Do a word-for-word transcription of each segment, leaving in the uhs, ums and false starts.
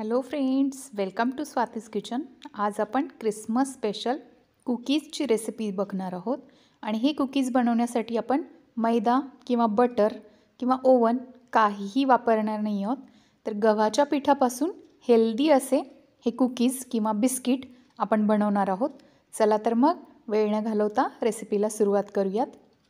Hello friends, welcome to Swati's kitchen. आज आपण Christmas special कुकीजची recipe बघणार आहोत. आणि हे कुकीज बनवण्यासाठी आपण मैदा किंवा बटर किंवा ओव्हन काहीही वापरणार नाही आहोत. तर गव्हाच्या पिठापासून हेल्दी असे हे कुकीज किंवा बिस्किट आपण बनवणार आहोत. चला तर मग वेळ न घालवता रेसिपीला सुरुवात करूयात.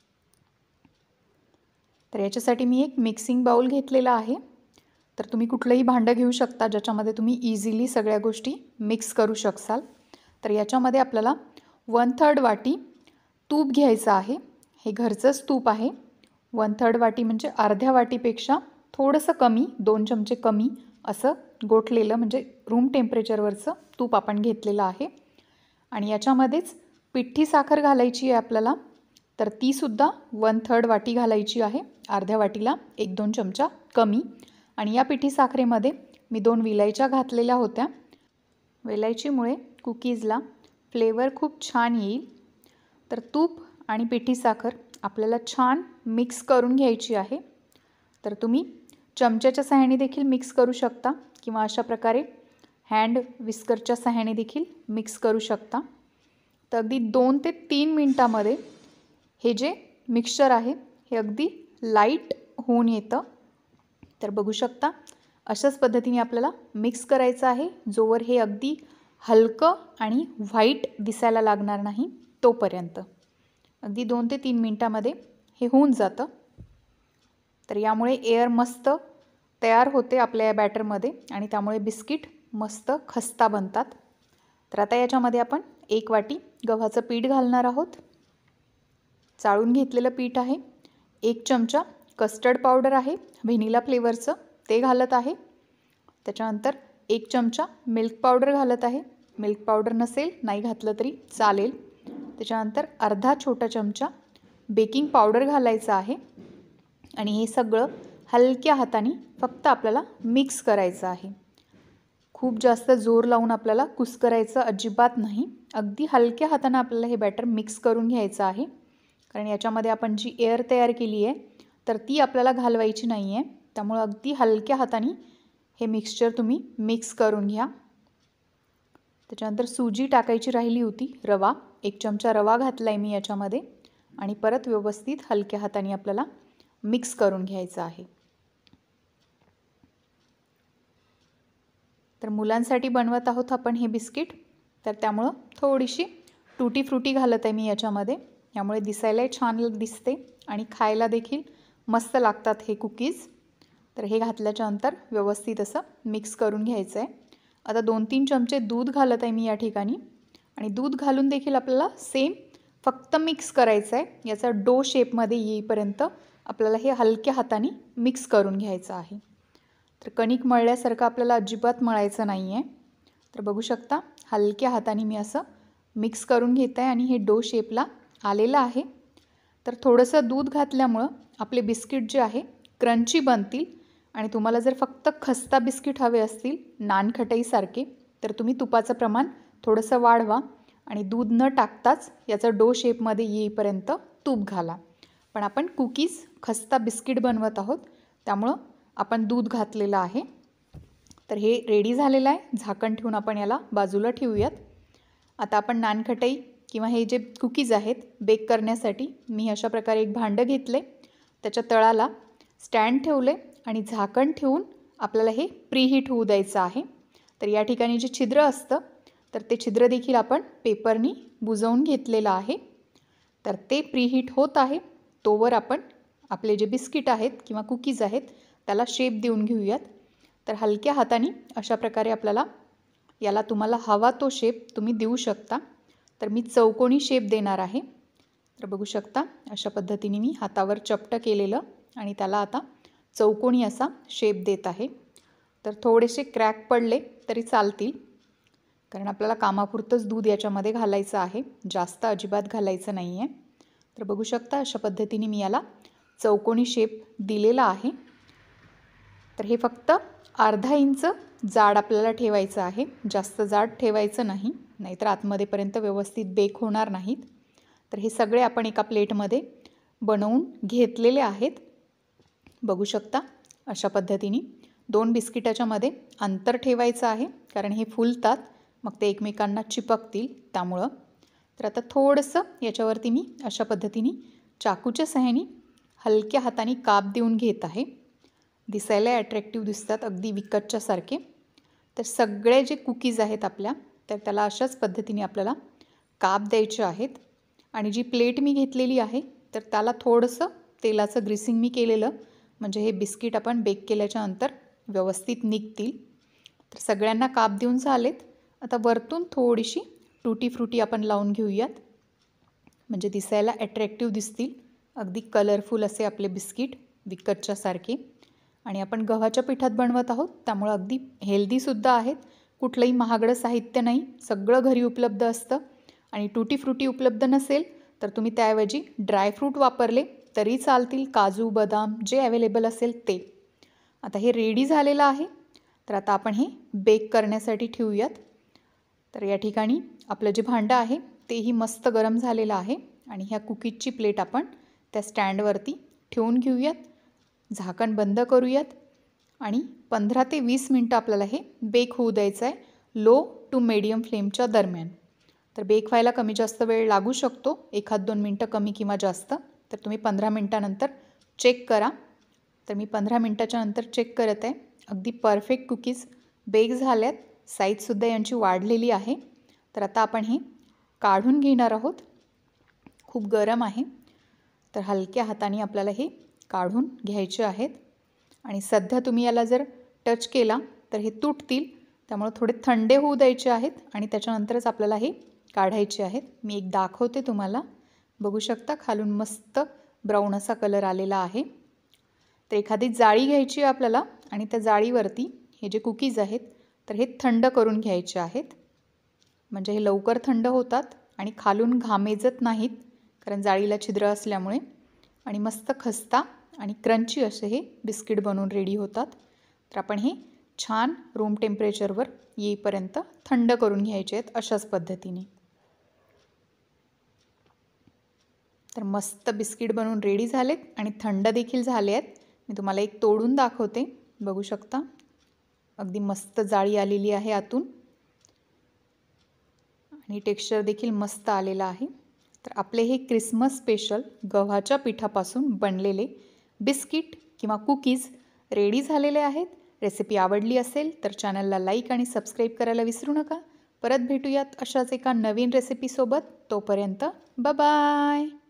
तर याच्यासाठी मी एक मिक्सिंग बाउल घेतलेला आहे. तर तुम्ही कुठलंही भांडं घेऊ शकता ज्याच्यामध्ये तुम्ही इझिली सगळ्या गोष्टी मिक्स करू शकाल. तर याच्यामध्ये आपल्याला वन थर्ड वाटी तूप घ्यायचं आहे. हे घरचंच तूप आहे. वन थर्ड वाटी म्हणजे अर्ध्या वाटीपेक्षा थोडंसं कमी, दोन चमचे कमी असं गोठलेलं म्हणजे रूम टेम्परेचरवरचं तूप आपण घेतलेलं आहे. आणि याच्यामध्येच पिठी साखर घालायची आहे आपल्याला. तर तीसुद्धा वन थर्ड वाटी घालायची आहे, अर्ध्या वाटीला एक दोन चमचा कमी. आणि या पिठी साखरेमध्ये मी दोन विलायच्या घातलेल्या होत्या. विलायचीमुळे कुकीजला फ्लेवर खूप छान येईल. तर तूप आणि पिठी साखर आपल्याला छान मिक्स करून घ्यायची आहे. तर तुम्ही चमच्याच्या सहाय्याने देखील मिक्स करू शकता किंवा अशा प्रकारे हँड विस्करच्या सहाय्याने देखील मिक्स करू शकता. तर अगदी दोन ते तीन मिनटामध्ये हे जे मिक्सचर आहे हे अगदी लाईट होऊन येतं. तर बघू शकता अशाच पद्धतीने आपल्याला मिक्स करायचं आहे, जोवर हे अगदी हलकं आणि व्हाईट दिसायला लागणार नाही तोपर्यंत. अगदी दोन ते तीन मिनटामध्ये हे होऊन जातं. तर यामुळे एअर मस्त तयार होते आपल्या या बॅटरमध्ये आणि त्यामुळे बिस्किट मस्त खस्ता बनतात. तर आता याच्यामध्ये आपण एक वाटी गव्हाचं पीठ घालणार आहोत. चाळून घेतलेलं पीठ आहे. एक चमचा कस्टर्ड पावडर आहे व्हॅनिला फ्लेवरचं, ते घालत आहे. त्याच्यानंतर एक चमचा मिल्क पावडर घालत आहे. मिल्क पावडर नसेल नाही घातलं तरी चालेल. त्याच्यानंतर अर्धा छोटा चमचा बेकिंग पावडर घालायचं आहे. आणि हे सगळं हलक्या हाताने फक्त आपल्याला मिक्स करायचं आहे. खूप जास्त जोर लावून आपल्याला कुस्करायचं अजिबात नाही. अगदी हलक्या हाताने आपल्याला हे बॅटर मिक्स करून घ्यायचं आहे. कारण याच्यामध्ये आपण जी एअर तयार केली आहे तर ती आपल्याला घालवायची नाही आहे. त्यामुळे अगदी हलक्या हाताने हे मिक्सचर तुम्ही मिक्स करून घ्या. त्याच्यानंतर सुजी टाकायची राहिली होती, रवा. एक चमचा रवा घातला आहे मी याच्यामध्ये. आणि परत व्यवस्थित हलक्या हाताने आपल्याला मिक्स करून घ्यायचं आहे. तर मुलांसाठी बनवत आहोत आपण हे बिस्किट. तर त्यामुळं थोडीशी टूटी फ्रुटी घालत आहे मी याच्यामध्ये. यामुळे दिसायलाही छान दिसते आणि खायला देखील मस्त लागतात हे कुकीज. तर हे घातल्याच्यानंतर व्यवस्थित असं मिक्स करून घ्यायचं आहे. आता दोन तीन चमचे दूध घालत आहे मी या ठिकाणी. आणि दूध घालून देखील आपल्याला सेम फक्त मिक्स करायचं आहे. याचा डो शेपमध्ये येईपर्यंत आपल्याला हे हलक्या हाताने मिक्स करून घ्यायचं आहे. तर कणिक मळल्यासारखं आपल्याला अजिबात मळायचं नाही आहे. तर बघू शकता हलक्या हाताने मी असं मिक्स करून घेत आहे आणि हे डो शेपला आलेलं आहे. तर थोडंसं दूध घातल्यामुळं आपले बिस्किट जे आहे क्रंची बनतील. आणि तुम्हाला जर फक्त खस्ता बिस्किट हवे असतील नानखटाईसारखे तर तुम्ही तुपाचं प्रमाण थोडंसं वाढवा आणि दूध न टाकताच याचा डो शेपमध्ये येईपर्यंत तूप घाला. पण आपण कुकीज खस्ता बिस्किट बनवत आहोत त्यामुळं आपण दूध घातलेलं आहे. तर हे रेडी झालेलं आहे. झाकण ठेवून आपण याला बाजूला ठेवूयात. आता आपण नानखटाई किंवा हे जे कुकीज आहेत बेक करण्यासाठी मी अशा प्रकारे एक भांडं घेतले. त्याच्या तळाला स्टँड ठेवले आणि झाकण ठेवून आपल्याला हे प्रीहीट होऊ द्यायचं आहे. तर या ठिकाणी जे छिद्र असतं तर ते छिद्र देखील आपण पेपरनी बुजवून घेतलेलं आहे. तर ते प्रीहीट होत आहे तोवर आपण आपले जे बिस्किट आहेत किंवा कुकीज आहेत त्याला शेप देऊन घेऊयात. तर हलक्या हाताने अशा प्रकारे आपल्याला याला तुम्हाला हवा तो शेप तुम्ही देऊ शकता. तर मी चौकोनी शेप देणार आहे. तर बघू शकता अशा पद्धतीने मी हातावर चपटं केलेलं आणि त्याला आता चौकोनी असा शेप देत आहे. तर थोडेसे क्रॅक पडले तरी चालतील कारण आपल्याला कामापुरतंच दूध याच्यामध्ये घालायचं आहे, जास्त अजिबात घालायचं नाही आहे. तर बघू शकता अशा पद्धतीने मी याला चौकोनी शेप दिलेला आहे. तर हे फक्त अर्धा इंच जाड आपल्याला ठेवायचं आहे, जास्त जाड ठेवायचं नाही, नाहीतर आतमध्येपर्यंत व्यवस्थित बेक होणार नाहीत. तर हे सगळे आपण एका प्लेटमध्ये बनवून घेतलेले आहेत. बघू शकता अशा पद्धतीने दोन बिस्किटाच्यामध्ये अंतर ठेवायचं आहे, कारण हे फुलतात मग ते एकमेकांना चिपकतील त्यामुळं. तर आता थोडंसं याच्यावरती मी अशा पद्धतीने चाकूच्या सहाय्याने हलक्या हाताने काप देऊन घेत आहे. दिसायला अट्रॅक्टिव्ह दिसतात अगदी विकतच्यासारखे. तर सगळे जे कुकीज आहेत आपल्या, तर त्याला अशाच पद्धतीने आपल्याला काप द्यायचे आहेत. आणि जी प्लेट मी घेतलेली आहे तर त्याला थोडंसं तेलाचं ग्रीसिंग मी केलेलं, म्हणजे हे बिस्किट आपण बेक केल्याच्या नंतर व्यवस्थित निघतील. तर सगळ्यांना काप देऊन झालेत. आता वरतून थोडीशी टूटी फ्रुटी आपण लावून घेऊयात, म्हणजे दिसायला अट्रॅक्टिव्ह दिसतील. अगदी कलरफुल असे आपले बिस्किट विकतच्यासारखे. आणि आपण गव्हाच्या पिठात बनवत आहोत त्यामुळं अगदी हेल्दीसुद्धा आहेत. कुठलंही महागडं साहित्य नाही, सगळं घरी उपलब्ध असतं. आणि टूटी फ्रुटी उपलब्ध नसेल तर तुम्ही त्याऐवजी ड्रायफ्रूट वापरले तरी चालतील, काजू बदाम जे अवेलेबल असेल ते. आता हे रेडी झालेलं आहे. तर आता आपण हे बेक करण्यासाठी ठेवूयात. तर या ठिकाणी आपलं जे भांडं आहे तेही मस्त गरम झालेलं आहे. आणि ह्या कुकीजची प्लेट आपण त्या स्टँडवरती ठेवून घेऊयात, झाकण बंद करूयात आणि पंधरा ते वीस मिनटं आपल्याला हे बेक होऊ द्यायचं आहे, लो टू मीडियम फ्लेमच्या दरम्यान. तर बेक व्हायला कमी जास्त वेळ लागू शकतो, एखाद दोन मिनटं कमी किंवा जास्त. तर तुम्ही पंधरा मिनटानंतर चेक करा. तर मी पंधरा मिनटाच्या नंतर चेक करत आहे. अगदी परफेक्ट कुकीज बेक झाल्यात, साईजसुद्धा यांची वाढलेली आहे. तर आता आपण हे काढून घेणार आहोत. खूप गरम आहे तर हलक्या हाताने आपल्याला हे काढून घ्यायचे आहेत. आणि सध्या तुम्ही याला जर टच केला तर हे तुटतील, त्यामुळे थोडे थंडे होऊ द्यायचे आहेत आणि त्याच्यानंतरच आपल्याला हे काढायचे आहेत. मी एक दाखवते तुम्हाला, बघू शकता खालून मस्त ब्राऊन असा कलर आलेला आहे. तर एखादी जाळी घ्यायची आहे आपल्याला आणि त्या जाळीवरती हे जे कुकीज आहेत तर हे थंड करून घ्यायचे आहेत, म्हणजे हे लवकर थंड होतात आणि खालून घामेजत नाहीत, कारण जाळीला छिद्र असल्यामुळे. आणि मस्त खस्ता आणि क्रंची असे हे बिस्किट बनवून रेडी होतात. तर आपण हे छान रूम टेम्परेचरवर येईपर्यंत थंड करून घ्यायचे आहेत अशाच पद्धतीने. तर मस्त बिस्किट बनवून रेडी झालेत आणि थंड देखील झाले आहेत. मी तुम्हाला एक तोडून दाखवते, बघू शकता अगदी मस्त जाळी आलेली आहे आतून आणि टेक्स्चर देखील मस्त आलेलं आहे. तर आपले हे क्रिसमस स्पेशल गव्हाच्या पिठापासून बनलेले बिस्किट किंवा कुकीज रेडी झालेले आहेत. रेसिपी आवडली असेल तर चॅनलला लाईक आणि सबस्क्राईब करायला विसरू नका. परत भेटूयात अशाच एका नवीन रेसिपीसोबत. तोपर्यंत बाय बाय.